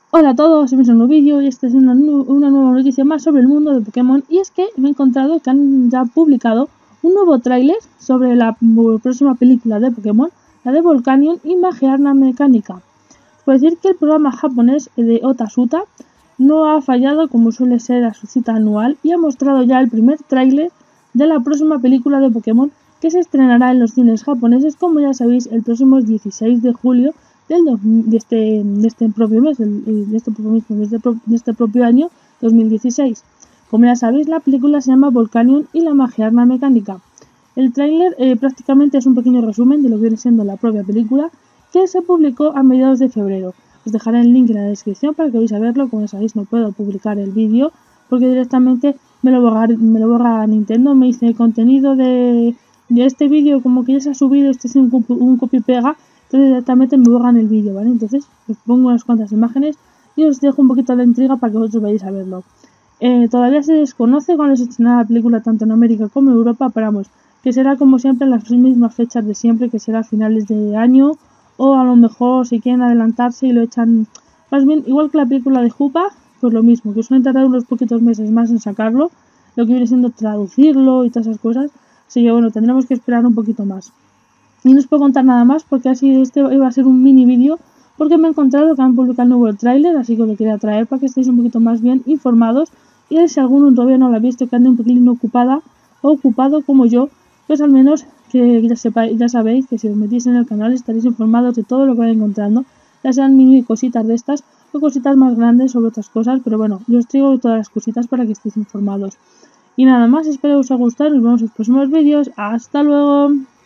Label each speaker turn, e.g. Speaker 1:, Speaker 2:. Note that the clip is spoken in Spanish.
Speaker 1: Hola a todos, bienvenidos a un nuevo vídeo y esta es una nueva noticia más sobre el mundo de Pokémon, y es que me he encontrado que han ya publicado un nuevo tráiler sobre la próxima película de Pokémon, la de Volcanion y Magiarna Mecánica. Puedo decir que el programa japonés de Otasuta no ha fallado como suele ser a su cita anual y ha mostrado ya el primer tráiler de la próxima película de Pokémon que se estrenará en los cines japoneses, como ya sabéis, el próximo 16 de julio de este propio mes, de este propio año 2016. Como ya sabéis, la película se llama Volcanion y la Magiarna Mecánica. El tráiler prácticamente es un pequeño resumen de lo que viene siendo la propia película, que se publicó a mediados de febrero. Os dejaré el link en la descripción para que vayáis a verlo. Como ya sabéis, no puedo publicar el vídeo porque directamente me lo borra Nintendo. Me dice: el contenido de este vídeo como que ya se ha subido, este es un copy-pega. Entonces directamente me borran el vídeo, ¿vale? Entonces os pongo unas cuantas imágenes y os dejo un poquito la intriga para que vosotros vayáis a verlo. Todavía se desconoce cuándo se estrenará la película tanto en América como en Europa, pero vamos, que será como siempre en las mismas fechas de siempre, que será a finales de año, o a lo mejor si quieren adelantarse y lo echan más bien igual que la película de Hoopa, pues lo mismo, que suelen tardar unos poquitos meses más en sacarlo, lo que viene siendo traducirlo y todas esas cosas. Así que bueno, tendremos que esperar un poquito más. Y no os puedo contar nada más porque así este iba a ser un mini vídeo, porque me he encontrado que han publicado el nuevo tráiler, así que lo quería traer para que estéis un poquito más bien informados, y si alguno todavía no lo ha visto, que ande un poquito ocupada o ocupado como yo, pues al menos que ya sabéis que si os metís en el canal estaréis informados de todo lo que vais encontrando, ya sean mini cositas de estas o cositas más grandes sobre otras cosas, pero bueno, yo os traigo todas las cositas para que estéis informados. Y nada más, espero que os haya gustado, nos vemos en los próximos vídeos, ¡hasta luego!